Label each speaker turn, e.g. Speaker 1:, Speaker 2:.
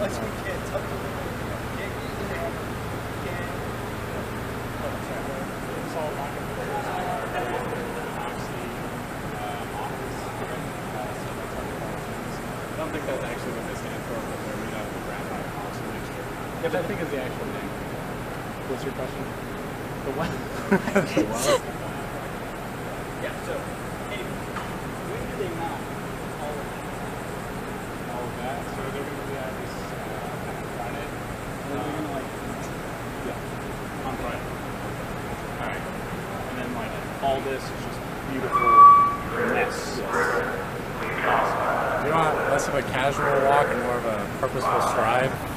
Speaker 1: I don't think that's actually what they stand for, but they're made out of graphite epoxy mixture. Which I think is the actual name. What's your question? The what? The what?
Speaker 2: Yeah, so, anyway, when do they mount all of that?
Speaker 1: All of that? So they're going to be at this kind of front end.
Speaker 2: And then they're going to, like,
Speaker 1: yeah, on front. Alright. And then, like, all this is just beautiful mess. Awesome.
Speaker 3: Do you want less of a casual walk and more of a purposeful stride?